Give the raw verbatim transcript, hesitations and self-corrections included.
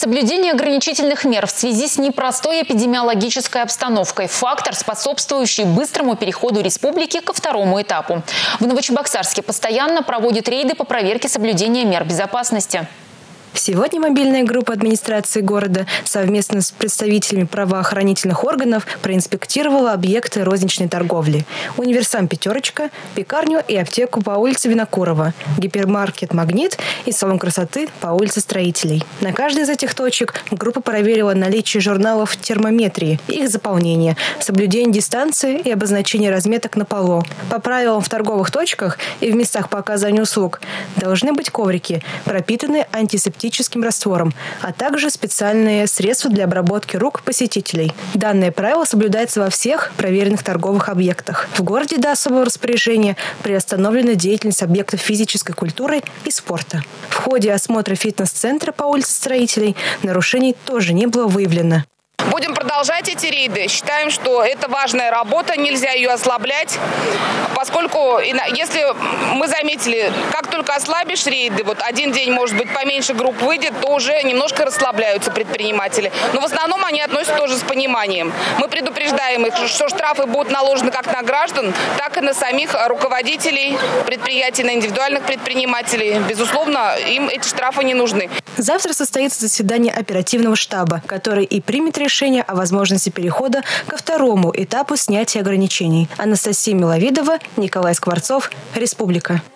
Соблюдение ограничительных мер в связи с непростой эпидемиологической обстановкой – фактор, способствующий быстрому переходу республики ко второму этапу. В Новочебоксарске постоянно проводят рейды по проверке соблюдения мер безопасности. Сегодня мобильная группа администрации города совместно с представителями правоохранительных органов проинспектировала объекты розничной торговли. Универсам «Пятерочка», пекарню и аптеку по улице Винокурова, гипермаркет «Магнит» и салон красоты по улице Строителей. На каждой из этих точек группа проверила наличие журналов термометрии, их заполнение, соблюдение дистанции и обозначение разметок на полу. По правилам в торговых точках и в местах по оказанию услуг должны быть коврики, пропитанные антисептическим раствором, а также специальные средства для обработки рук посетителей. Данное правило соблюдается во всех проверенных торговых объектах. В городе до особого распоряжения приостановлена деятельность объектов физической культуры и спорта. В ходе осмотра фитнес-центра по улице Строителей нарушений тоже не было выявлено. Будем продолжать эти рейды. Считаем, что это важная работа, нельзя ее ослаблять, поскольку если мы заметили, как только ослабишь рейды, вот один день, может быть, поменьше групп выйдет, то уже немножко расслабляются предприниматели. Но в основном они относятся тоже с пониманием. Мы предупреждаем их, что штрафы будут наложены как на граждан, так и на самих руководителей предприятий, на индивидуальных предпринимателей. Безусловно, им эти штрафы не нужны. Завтра состоится заседание оперативного штаба, который и примет решение о возможности перехода ко второму этапу снятия ограничений. Анастасия Миловидова, Николай Скворцов, Республика.